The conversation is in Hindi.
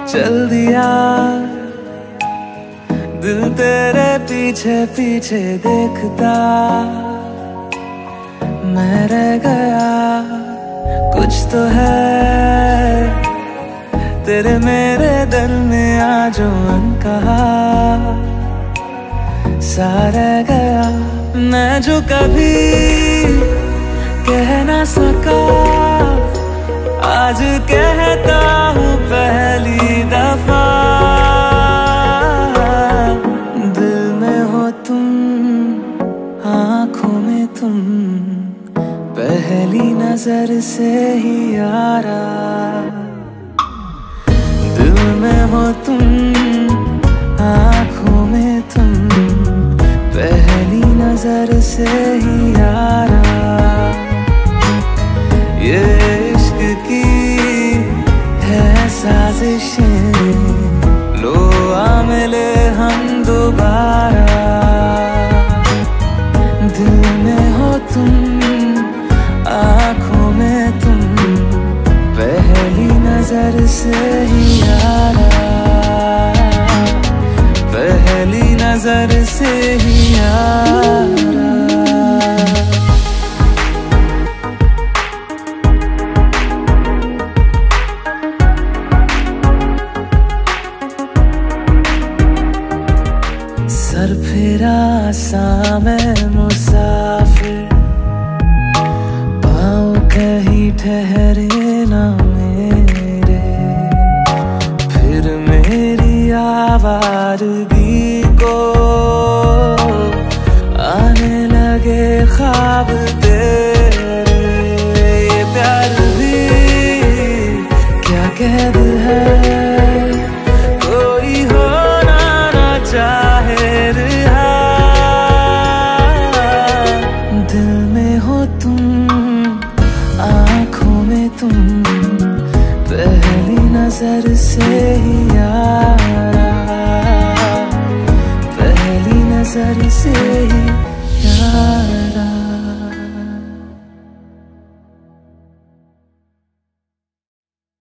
चल दिया दिल तेरे पीछे पीछे देखता, मैं रह गया कुछ तो है तेरे मेरे दिल में आज जो अनकहा सा रह गया। मैं जो कभी कह ना सका आज कहता हूँ पहली दफा। दिल में हो तुम, आँखों में तुम, पहली नजर से ही यारा। दिल में हो तुम, आँखों में तुम, पहली नजर से ही यारा। ये इश्क की है साजिशें, लो आ मिले हम दोबारा। दिल में हो तुम, आँखों में तुम, पहली नजर से ही यारा, पहली नजर से ही यारा। सर फिरा सा मैं मुसाफिर, पाँव कहीं ठहरे ना मेरे। फिर मेरी आवारगी को आने लगे ख्वाब तेरे। ये प्यार भी क्या कैद है, कोई होना ना चाहे रहा। दिल में हो तुम, आँखों में तुम, पहली नजर से ही यारा, पहली नजर से ही यारा।